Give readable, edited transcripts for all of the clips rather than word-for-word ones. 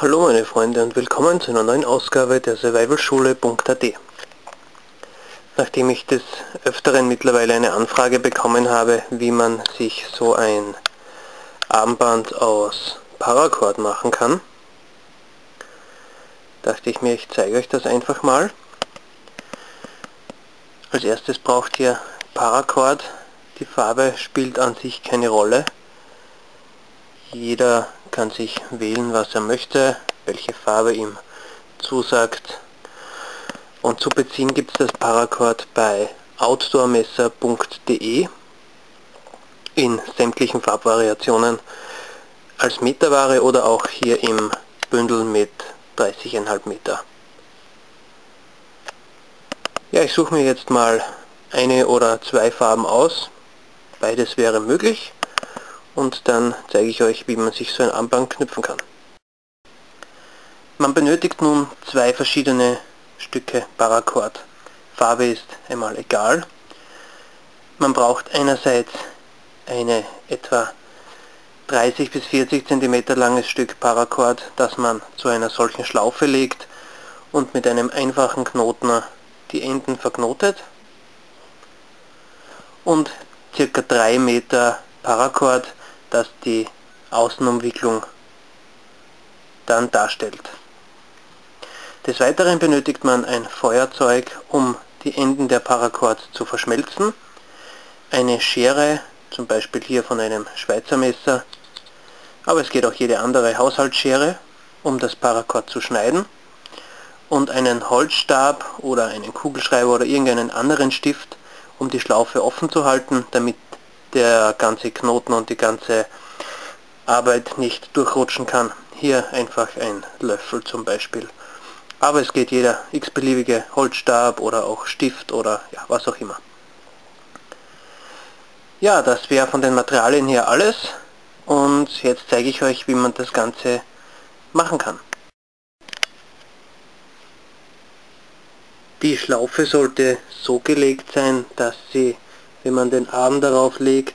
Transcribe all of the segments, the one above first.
Hallo meine Freunde und willkommen zu einer neuen Ausgabe der survivalschule.at. Nachdem ich des Öfteren mittlerweile eine Anfrage bekommen habe, wie man sich so ein Armband aus Paracord machen kann, dachte ich mir, ich zeige euch das einfach mal. Als erstes braucht ihr Paracord. Die Farbe spielt an sich keine Rolle. Jeder kann sich wählen, was er möchte, welche Farbe ihm zusagt. Und zu beziehen gibt es das Paracord bei outdoormesser.de in sämtlichen Farbvariationen als Meterware oder auch hier im Bündel mit 30,5 Meter. Ja, ich suche mir jetzt mal eine oder zwei Farben aus. Beides wäre möglich. Und dann zeige ich euch, wie man sich so ein Armband knüpfen kann. Man benötigt nun zwei verschiedene Stücke Paracord. Farbe ist einmal egal. Man braucht einerseits eine etwa 30 bis 40 cm langes Stück Paracord, das man zu einer solchen Schlaufe legt und mit einem einfachen Knoten die Enden verknotet. Und ca. 3 Meter Paracord, das die Außenumwicklung dann darstellt. Des Weiteren benötigt man ein Feuerzeug, um die Enden der Paracords zu verschmelzen, eine Schere, zum Beispiel hier von einem Schweizer Messer, aber es geht auch jede andere Haushaltsschere, um das Paracord zu schneiden, und einen Holzstab oder einen Kugelschreiber oder irgendeinen anderen Stift, um die Schlaufe offen zu halten, damit der ganze Knoten und die ganze Arbeit nicht durchrutschen kann. Hier einfach ein Löffel zum Beispiel. Aber es geht jeder x-beliebige Holzstab oder auch Stift oder ja, was auch immer. Ja, das wäre von den Materialien hier alles. Und jetzt zeige ich euch, wie man das Ganze machen kann. Die Schlaufe sollte so gelegt sein, dass sie, wenn man den Arm darauf legt,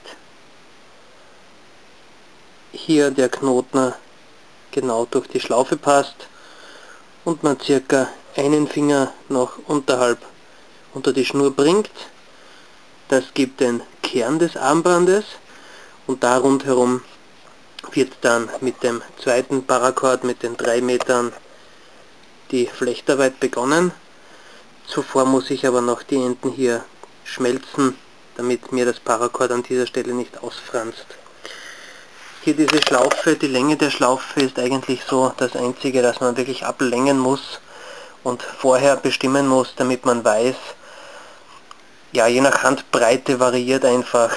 hier der Knoten genau durch die Schlaufe passt und man circa einen Finger noch unter die Schnur bringt. Das gibt den Kern des Armbandes und da rundherum wird dann mit dem zweiten Paracord mit den 3 Metern die Flechtarbeit begonnen. Zuvor muss ich aber noch die Enden hier schmelzen, damit mir das Paracord an dieser Stelle nicht ausfranst. Hier diese Schlaufe, die Länge der Schlaufe ist eigentlich so das einzige, das man wirklich ablängen muss und vorher bestimmen muss, damit man weiß, ja, je nach Handbreite variiert einfach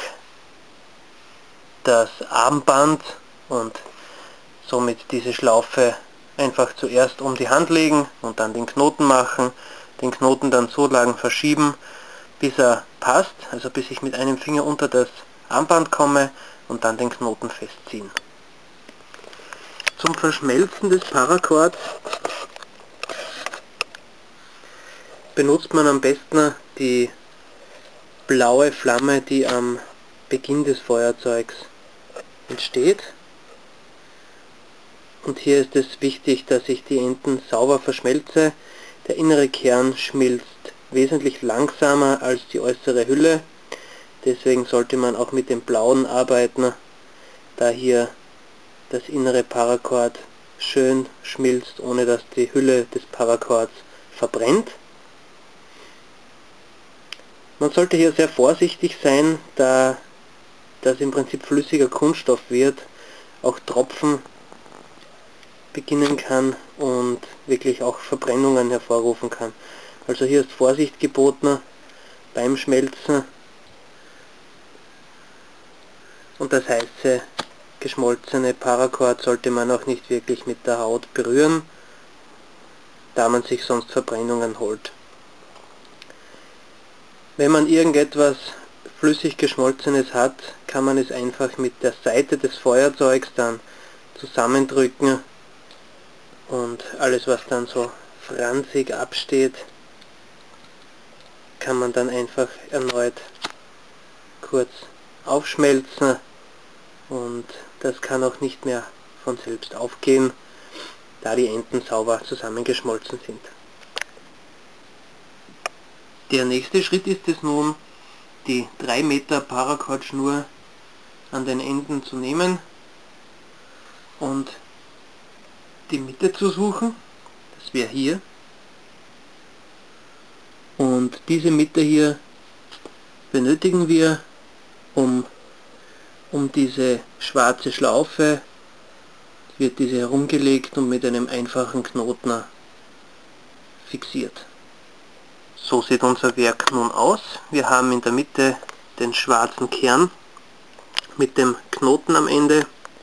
das Armband und somit diese Schlaufe einfach zuerst um die Hand legen und dann den Knoten machen, den Knoten dann so lang verschieben, bis er passt, also bis ich mit einem Finger unter das Armband komme und dann den Knoten festziehen. Zum Verschmelzen des Paracords benutzt man am besten die blaue Flamme, die am Beginn des Feuerzeugs entsteht. Und hier ist es wichtig, dass ich die Enden sauber verschmelze. Der innere Kern schmilzt wesentlich langsamer als die äußere Hülle. Deswegen sollte man auch mit dem blauen arbeiten, da hier das innere Paracord schön schmilzt, ohne dass die Hülle des Paracords verbrennt. Man sollte hier sehr vorsichtig sein, da das im Prinzip flüssiger Kunststoff wird, auch Tropfen beginnen kann und wirklich auch Verbrennungen hervorrufen kann. Also hier ist Vorsicht geboten beim Schmelzen und das heiße geschmolzene Paracord sollte man auch nicht wirklich mit der Haut berühren, da man sich sonst Verbrennungen holt. Wenn man irgendetwas flüssig geschmolzenes hat, kann man es einfach mit der Seite des Feuerzeugs dann zusammendrücken und alles, was dann so fransig absteht, kann man dann einfach erneut kurz aufschmelzen und das kann auch nicht mehr von selbst aufgehen. da die Enden sauber zusammengeschmolzen sind. Der nächste Schritt ist es nun, die 3 Meter Paracord-Schnur an den Enden zu nehmen und die Mitte zu suchen. Das wäre hier. Und diese Mitte hier benötigen wir, um diese schwarze Schlaufe, wird diese herumgelegt und mit einem einfachen Knoten fixiert. So sieht unser Werk nun aus. Wir haben in der Mitte den schwarzen Kern mit dem Knoten am Ende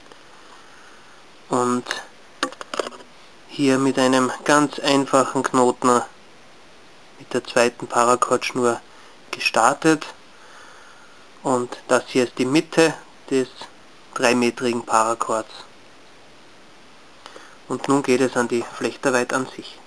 und hier mit einem ganz einfachen Knoten mit der zweiten Paracord-Schnur gestartet, und das hier ist die Mitte des 3-metrigen Paracords. Und nun geht es an die Flechterarbeit an sich.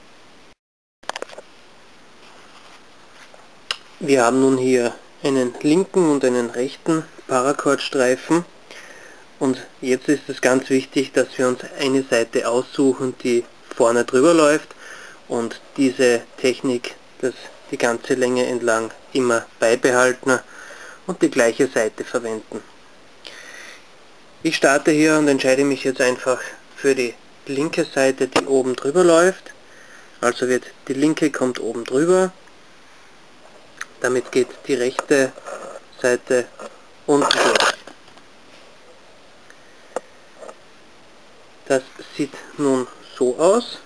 Wir haben nun hier einen linken und einen rechten Paracordstreifen, und jetzt ist es ganz wichtig, dass wir uns eine Seite aussuchen, die vorne drüber läuft, und diese Technik, das die ganze Länge entlang immer beibehalten und die gleiche Seite verwenden. Ich starte hier und entscheide mich jetzt einfach für die linke Seite, die oben drüber läuft. Also wird die linke kommt oben drüber. Damit geht die rechte Seite unten durch. Das sieht nun so aus.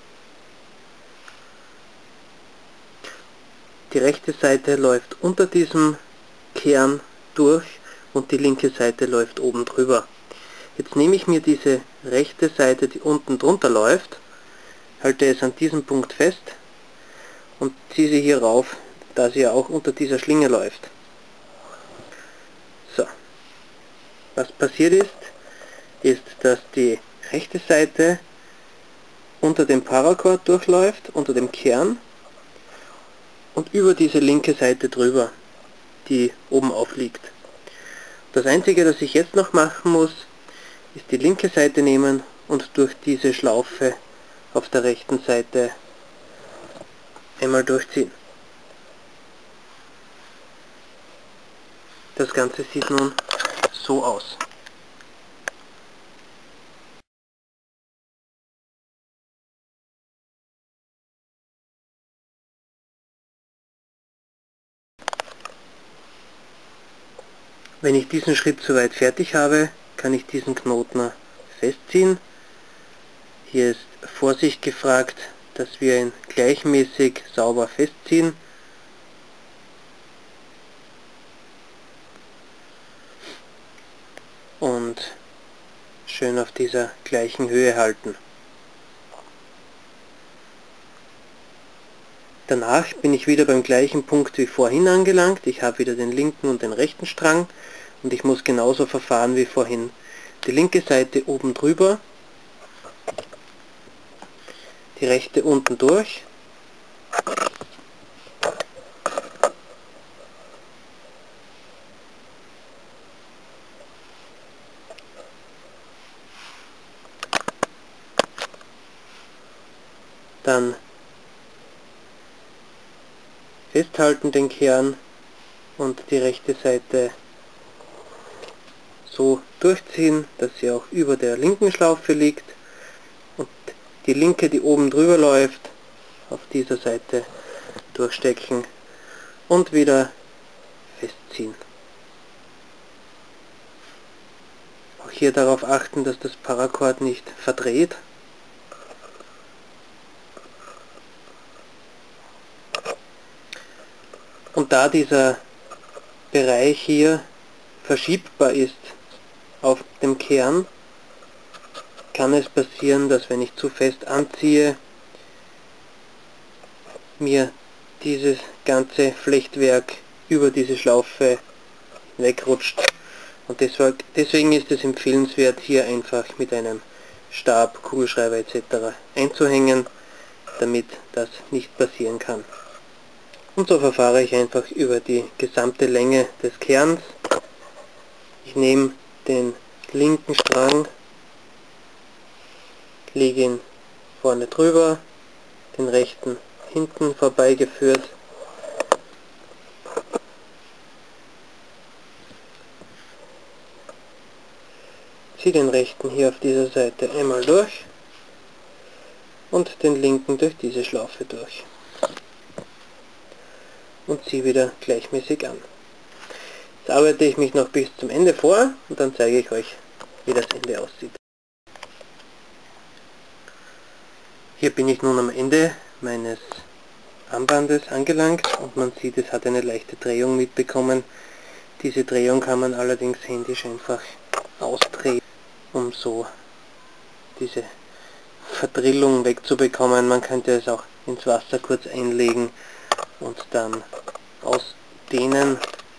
Die rechte Seite läuft unter diesem Kern durch und die linke Seite läuft oben drüber. Jetzt nehme ich mir diese rechte Seite, die unten drunter läuft, halte es an diesem Punkt fest und ziehe sie hier rauf, da sie ja auch unter dieser Schlinge läuft. So, was passiert ist, dass die rechte Seite unter dem Paracord durchläuft, unter dem Kern, und über diese linke Seite drüber, die oben aufliegt. Das einzige, das ich jetzt noch machen muss, ist die linke Seite nehmen und durch diese Schlaufe auf der rechten Seite einmal durchziehen. Das Ganze sieht nun so aus. Wenn ich diesen Schritt soweit fertig habe, kann ich diesen Knoten festziehen. Hier ist Vorsicht gefragt, dass wir ihn gleichmäßig sauber festziehen. Und schön auf dieser gleichen Höhe halten. Danach bin ich wieder beim gleichen Punkt wie vorhin angelangt. Ich habe wieder den linken und den rechten Strang und ich muss genauso verfahren wie vorhin. Die linke Seite oben drüber, die rechte unten durch. Dann festhalten den Kern und die rechte Seite so durchziehen, dass sie auch über der linken Schlaufe liegt, und die linke, die oben drüber läuft, auf dieser Seite durchstecken und wieder festziehen. Auch hier darauf achten, dass das Paracord nicht verdreht. Und da dieser Bereich hier verschiebbar ist auf dem Kern, kann es passieren, dass wenn ich zu fest anziehe, mir dieses ganze Flechtwerk über diese Schlaufe wegrutscht. Und deswegen ist es empfehlenswert, hier einfach mit einem Stab, Kugelschreiber etc. einzuhängen, damit das nicht passieren kann. Und so verfahre ich einfach über die gesamte Länge des Kerns. Ich nehme den linken Strang, lege ihn vorne drüber, den rechten hinten vorbeigeführt. Ziehe den rechten hier auf dieser Seite einmal durch und den linken durch diese Schlaufe durch. Und ziehe wieder gleichmäßig an. Jetzt arbeite ich mich noch bis zum Ende vor und dann zeige ich euch, wie das Ende aussieht. Hier bin ich nun am Ende meines Armbandes angelangt und man sieht, es hat eine leichte Drehung mitbekommen. Diese Drehung kann man allerdings händisch einfach ausdrehen, um so diese Verdrillung wegzubekommen. Man könnte es auch ins Wasser kurz einlegen und dann ausdehnen.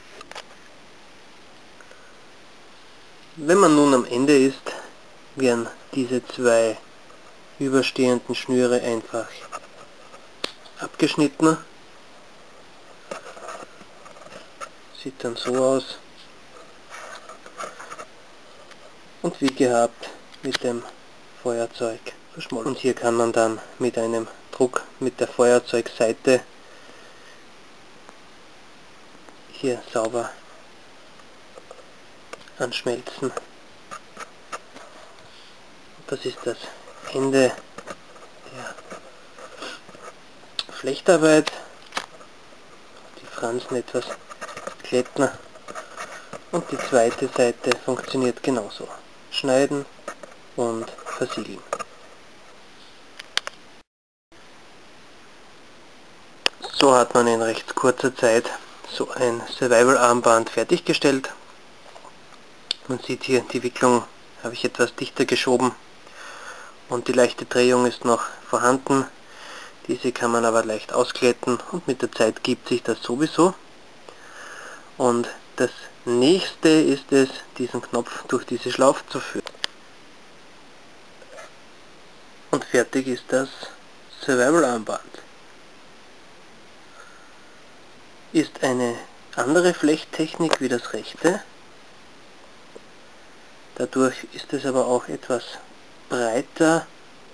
Wenn man nun am Ende ist, werden diese zwei überstehenden Schnüre einfach abgeschnitten. Sieht dann so aus. Und wie gehabt mit dem Feuerzeug verschmolzen. Und hier kann man dann mit einem Druck mit der Feuerzeugseite hier sauber anschmelzen. Das ist das Ende der Flechtarbeit. Die Fransen etwas glätten. Und die zweite Seite funktioniert genauso. Schneiden und versiegeln. So hat man in recht kurzer Zeit so ein Survival-Armband fertiggestellt. Man sieht hier, die Wicklung habe ich etwas dichter geschoben und die leichte Drehung ist noch vorhanden. Diese kann man aber leicht ausglätten und mit der Zeit gibt sich das sowieso. Und das nächste ist es, diesen Knopf durch diese Schlaufe zu führen. Und fertig ist das Survival-Armband. Ist eine andere Flechttechnik wie das rechte. Dadurch ist es aber auch etwas breiter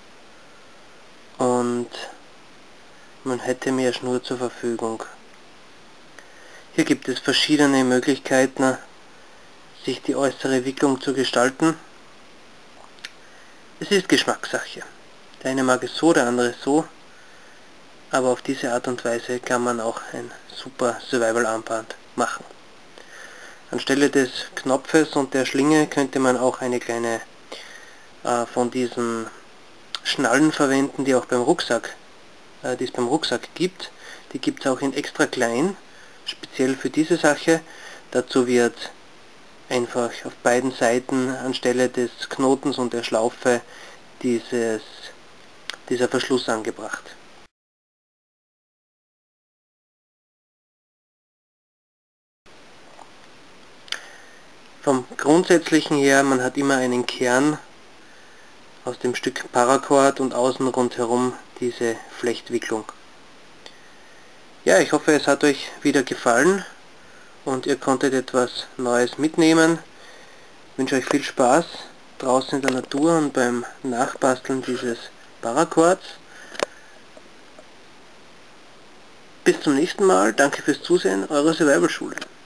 und man hätte mehr Schnur zur Verfügung. Hier gibt es verschiedene Möglichkeiten, sich die äußere Wicklung zu gestalten. Es ist Geschmackssache. Der eine mag es so, der andere so, aber auf diese Art und Weise kann man auch ein super Survival-Armband machen. Anstelle des Knopfes und der Schlinge könnte man auch eine kleine von diesen Schnallen verwenden, die auch beim Rucksack, die es beim Rucksack gibt. Die gibt es auch in extra klein, speziell für diese Sache. Dazu wird einfach auf beiden Seiten anstelle des Knotens und der Schlaufe dieser Verschluss angebracht. Vom Grundsätzlichen her, man hat immer einen Kern aus dem Stück Paracord und außen rundherum diese Flechtwicklung. Ja, ich hoffe, es hat euch wieder gefallen und ihr konntet etwas Neues mitnehmen. Ich wünsche euch viel Spaß draußen in der Natur und beim Nachbasteln dieses Paracords. Bis zum nächsten Mal, danke fürs Zusehen, eure Survival Schule.